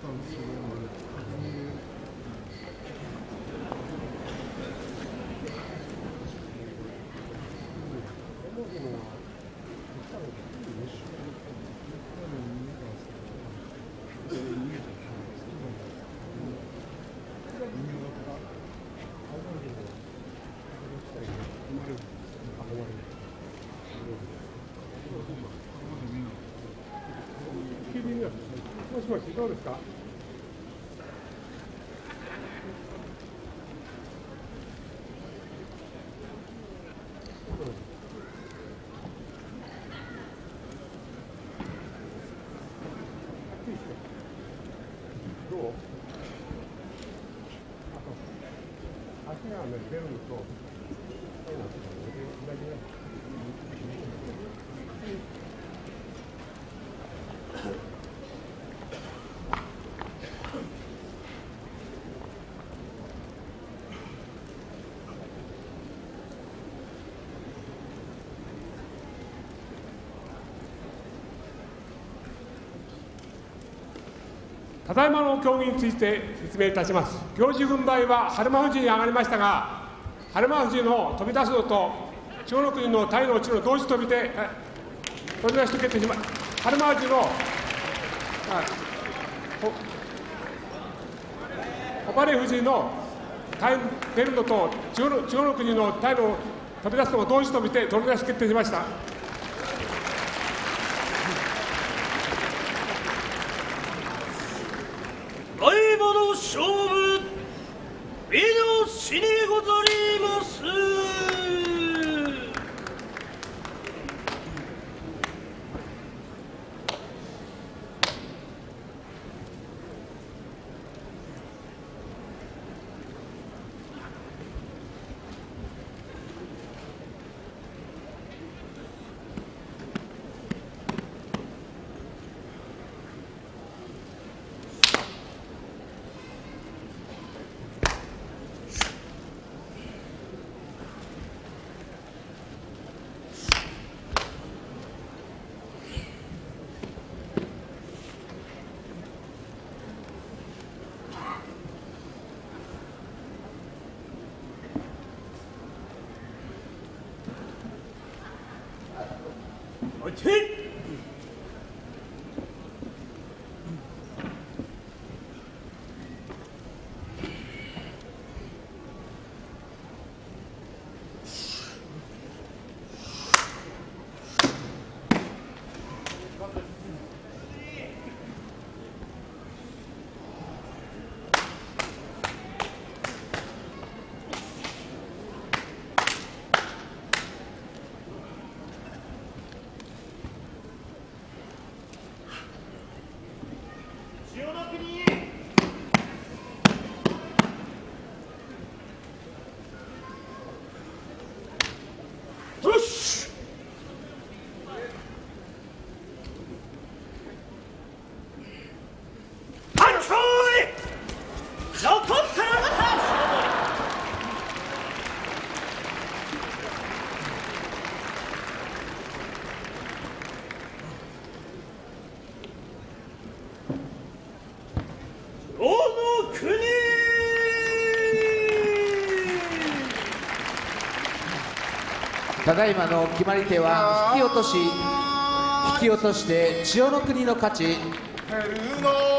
もしもし、どうですか。どう？足がね、出るのと、ただいまの競技について説明いたします。行司軍配は日馬富士に上がりましたが、日馬富士の飛び出すのと千代の国の体の落ちる同時飛びで飛び出して決定しました。日馬富士の誉富士の体出るのと千代の国の体の飛び出すのを同時飛びで飛び出し決定しました。 勝負美の死にござります。 ただいまの決まり手は引き落としで千代の国の勝ち。